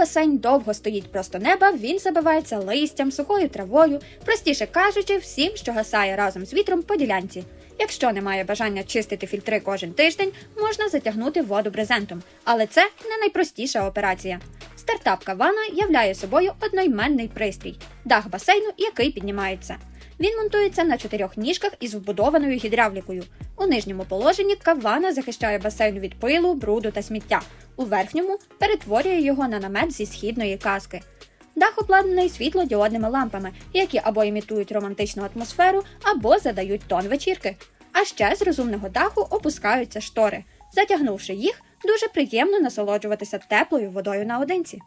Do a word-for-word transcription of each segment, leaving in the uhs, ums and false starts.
басейн довго стоїть просто неба, він забивається листям, сухою травою, простіше кажучи, всім, що гасає разом з вітром по ділянці. Якщо немає бажання чистити фільтри кожен тиждень, можна затягнути воду брезентом, але це не найпростіша операція. Стартап Кавана являє собою одноіменний пристрій – дах басейну, який піднімається. Він монтується на чотирьох ніжках із вбудованою гідравлікою. У нижньому положенні Кавана захищає басейн від пилу, бруду та сміття. У верхньому перетворює його на намет зі східної казки. Дах обладнаний світлодіодними лампами, які або імітують романтичну атмосферу, або задають тон вечірки. А ще з розумного даху опускаються штори. Затягнувши їх, дуже приємно насолоджуватися теплою водою наодинці.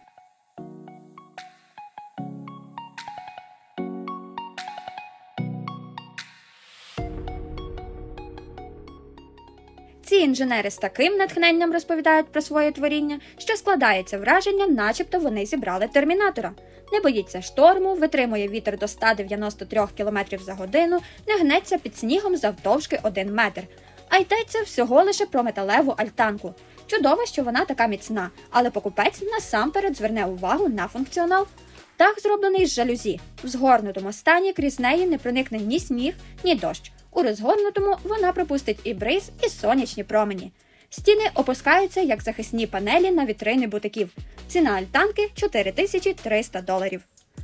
Ці інженери з таким натхненням розповідають про своє творіння, що складається враження, начебто вони зібрали термінатора. Не боїться шторму, витримує вітер до ста дев'яноста трьох кілометрів за годину, не гнеться під снігом завдовжки один метр. А йдеться всього лише про металеву альтанку. Чудово, що вона така міцна, але покупець насамперед зверне увагу на функціонал. Дах зроблений з жалюзі. В згорнутому стані крізь неї не проникне ні сніг, ні дощ. У розгорнутому вона пропустить і бриз, і сонячні промені. Стіни опускаються як захисні панелі на вітрини бутиків. Ціна альтанки – чотири тисячі триста доларів.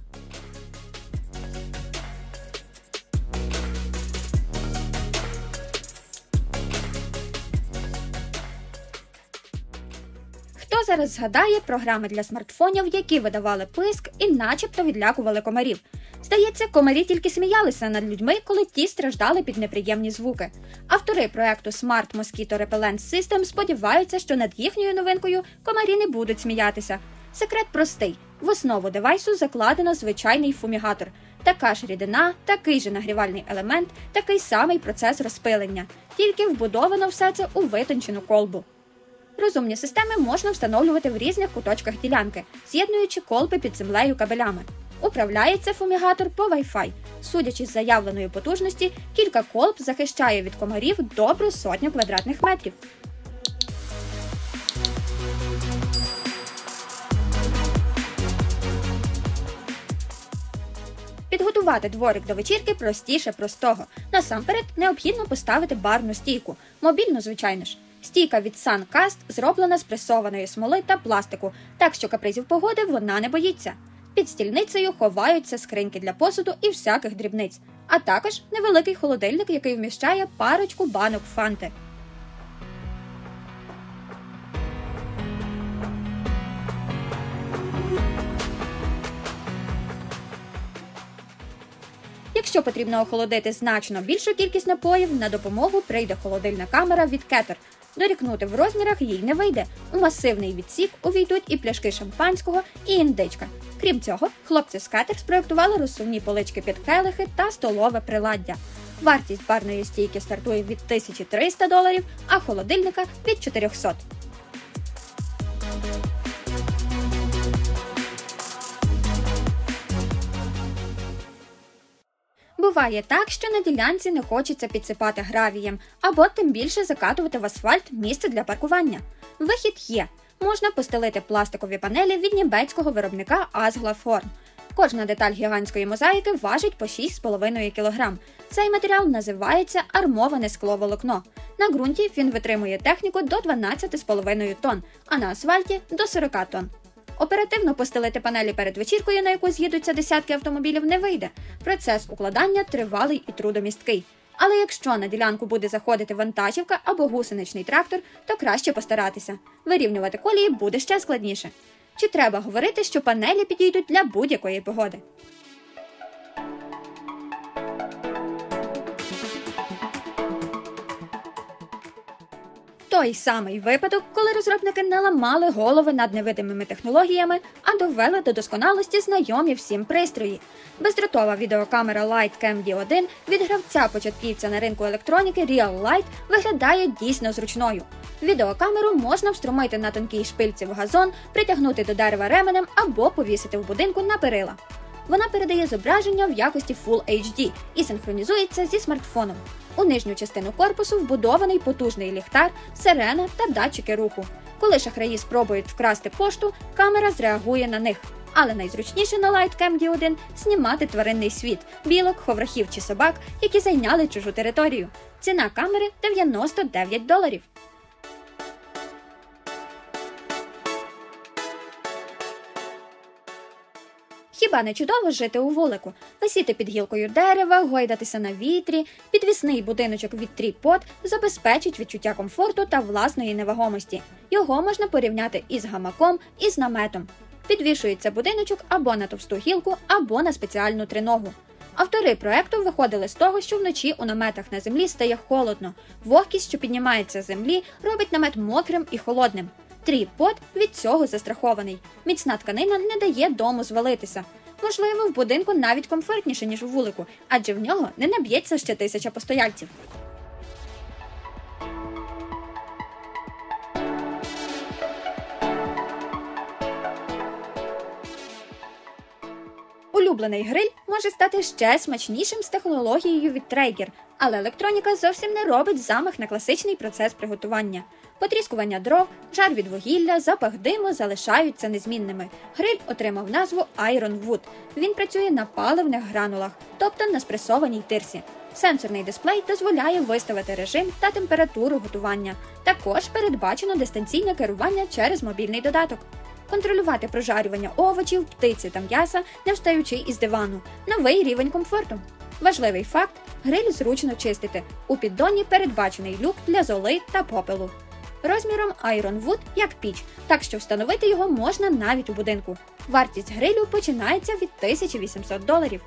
Хто зараз згадає програми для смартфонів, які видавали писк і начебто відлякували комарів? Здається, комарі тільки сміялися над людьми, коли ті страждали під неприємні звуки. Автори проекту Smart Mosquito Repellent System сподіваються, що над їхньою новинкою комарі не будуть сміятися. Секрет простий. В основу девайсу закладено звичайний фумігатор. Така ж рідина, такий же нагрівальний елемент, такий самий процес розпилення. Тільки вбудовано все це у витончену колбу. Розумні системи можна встановлювати в різних куточках ділянки, з'єднуючи колби під землею кабелями. Управляється фумігатор по Wi-Fi. Судячи з заявленої потужності, кілька колб захищає від комарів добру сотню квадратних метрів. Підготувати дворик до вечірки простіше простого. Насамперед, необхідно поставити барну стійку. Мобільну, звичайно ж. Стійка від SunCast зроблена з пресованої смоли та пластику, так що капризів погоди вона не боїться. Під стільницею ховаються скриньки для посуду і всяких дрібниць, а також невеликий холодильник, який вміщає парочку банок фанти. Якщо потрібно охолодити значно більшу кількість напоїв, на допомогу прийде холодильна камера від Кетер. Дорікнути в розмірах їй не вийде. У масивний відсік увійдуть і пляшки шампанського, і індичка. Крім цього, хлопці з Кетер спроєктували розсувні полички під келихи та столове приладдя. Вартість барної стійки стартує від тисячі трьохсот доларів, а холодильника – від чотирьохсот. Буває так, що на ділянці не хочеться підсипати гравієм, або тим більше закатувати в асфальт місце для паркування. Вихід є. Можна постелити пластикові панелі від німецького виробника Asglaform. Кожна деталь гігантської мозаїки важить по шість з половиною кілограм. Цей матеріал називається армоване скловолокно. На ґрунті він витримує техніку до дванадцяти з половиною тонн, а на асфальті – до сорока тонн. Оперативно постелити панелі перед вечіркою, на яку з'їдуться десятки автомобілів, не вийде. Процес укладання тривалий і трудомісткий. Але якщо на ділянку буде заходити вантажівка або гусеничний трактор, то краще постаратися. Вирівнювати колії буде ще складніше. Чи треба говорити, що панелі підійдуть для будь-якої погоди? Той самий випадок, коли розробники не ламали голови над невидимими технологіями, а довели до досконалості знайомі всім пристрої. Бездротова відеокамера LightCam ді один від гравця-початківця на ринку електроніки Real-Light виглядає дійсно зручною. Відеокамеру можна встромити на тонкій шпильці в газон, притягнути до дерева ременем або повісити в будинку на перила. Вона передає зображення в якості Full ейч ді і синхронізується зі смартфоном. У нижню частину корпусу вбудований потужний ліхтар, сирена та датчики руху. Коли шахраї спробують вкрасти пошту, камера зреагує на них. Але найзручніше на LightCam ді один знімати тваринний світ – білок, ховрахів чи собак, які зайняли чужу територію. Ціна камери – дев'яносто дев'ять доларів. Хіба не чудово жити у вулику? Висіти під гілкою дерева, гойдатися на вітрі, підвісний будиночок від Тріпод забезпечить відчуття комфорту та власної невагомості. Його можна порівняти із гамаком, і з наметом. Підвішується будиночок або на товсту гілку, або на спеціальну триногу. Автори проекту виходили з того, що вночі у наметах на землі стає холодно. Вогкість, що піднімається з землі, робить намет мокрим і холодним. Тріпод від цього застрахований. Міцна тканина не дає дому звалитися. Можливо, в будинку навіть комфортніше, ніж у вулику, адже в нього не наб'ється ще тисяча постояльців. Улюблений гриль може стати ще смачнішим з технологією від Traeger, але електроніка зовсім не робить замах на класичний процес приготування. Потріскування дров, жар від вугілля, запах диму залишаються незмінними. Гриль отримав назву Iron Wood. Він працює на паливних гранулах, тобто на спресованій тирсі. Сенсорний дисплей дозволяє виставити режим та температуру готування. Також передбачено дистанційне керування через мобільний додаток. Контролювати прожарювання овочів, птиці та м'яса, не встаючи із дивану. Новий рівень комфорту. Важливий факт – гриль зручно чистити. У піддоні передбачений люк для золи та попелу. Розміром Iron Wood як піч, так що встановити його можна навіть у будинку. Вартість грилю починається від тисячі вісімсот доларів.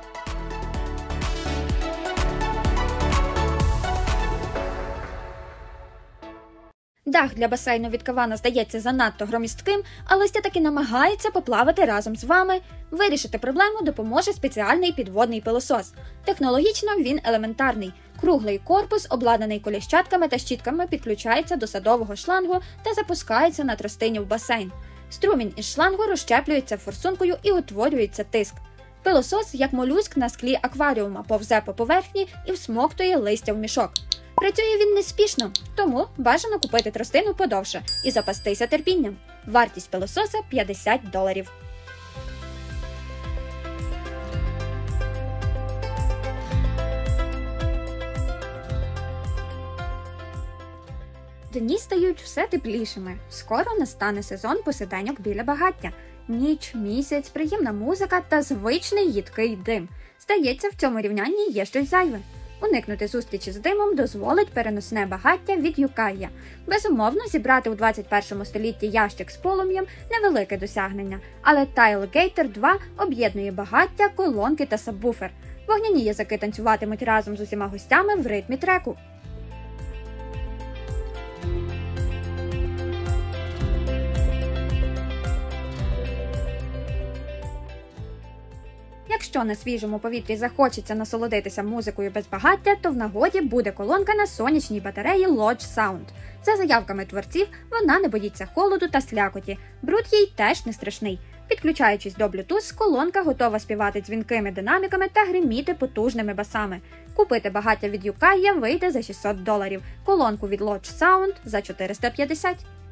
Дах для басейну від Кавана здається занадто громістким, а листя таки намагається поплавати разом з вами. Вирішити проблему допоможе спеціальний підводний пилосос. Технологічно він елементарний. Круглий корпус, обладнаний коліщатками та щітками, підключається до садового шлангу та запускається на тростині в басейн. Струмінь із шлангу розщеплюється форсункою і утворюється тиск. Пилосос, як молюск на склі акваріума, повзе по поверхні і всмоктує листя в мішок. Працює він неспішно, тому бажано купити тростину подовше і запастися терпінням. Вартість пилососа – п'ятдесят доларів. Дні стають все теплішими. Скоро настане сезон посиденьок біля багаття. Ніч, місяць, приємна музика та звичний їдкий дим. Здається, в цьому рівнянні є щось зайве. Уникнути зустрічі з димом дозволить переносне багаття від Юкая. Безумовно, зібрати у двадцять першому столітті ящик з полум'ям – невелике досягнення, але Tailgater два об'єднує багаття, колонки та сабвуфер. Вогняні язики танцюватимуть разом з усіма гостями в ритмі треку. Якщо на свіжому повітрі захочеться насолодитися музикою без багаття, то в нагоді буде колонка на сонячній батареї Lodge Sound. За заявками творців, вона не боїться холоду та слякоті. Бруд їй теж не страшний. Підключаючись до Bluetooth, колонка готова співати дзвінкими динаміками та гриміти потужними басами. Купити багаття від Юкая вийде за шістсот доларів, колонку від Lodge Sound – за чотириста п'ятдесят.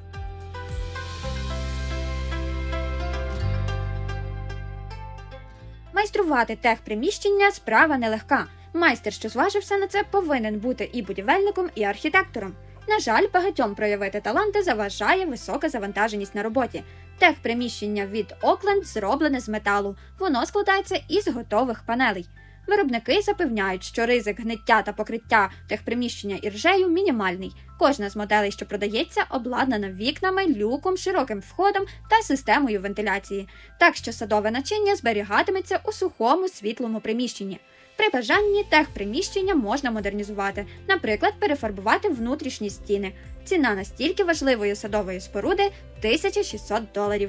Майструвати техприміщення – справа нелегка. Майстер, що зважився на це, повинен бути і будівельником, і архітектором. На жаль, багатьом проявити таланти заважає висока завантаженість на роботі. Техприміщення від Окленд зроблене з металу. Воно складається із готових панелей. Виробники запевняють, що ризик гниття та покриття техприміщення іржею мінімальний. Кожна з моделей, що продається, обладнана вікнами, люком, широким входом та системою вентиляції. Так що садове начиння зберігатиметься у сухому, світлому приміщенні. При бажанні техприміщення можна модернізувати, наприклад, перефарбувати внутрішні стіни. Ціна настільки важливої садової споруди – тисяча шістсот доларів.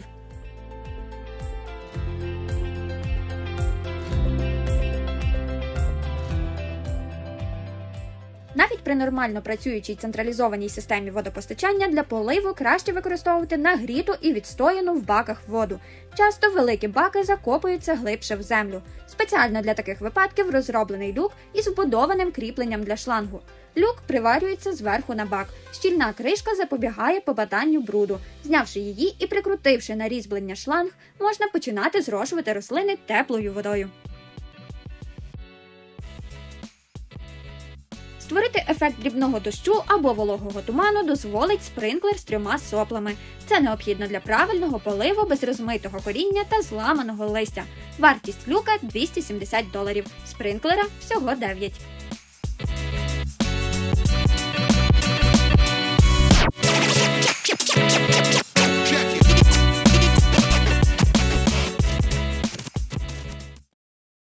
Навіть при нормально працюючій централізованій системі водопостачання для поливу краще використовувати нагріту і відстояну в баках воду. Часто великі баки закопуються глибше в землю. Спеціально для таких випадків розроблений люк із вбудованим кріпленням для шлангу. Люк приварюється зверху на бак. Щільна кришка запобігає попаданню бруду. Знявши її і прикрутивши на різьблення шланг, можна починати зрошувати рослини теплою водою. Створити ефект дрібного дощу або вологого туману дозволить спринклер з трьома соплами. Це необхідно для правильного поливу без розмитого коріння та зламаного листя. Вартість люка – двісті сімдесят доларів, спринклера – всього дев'ять.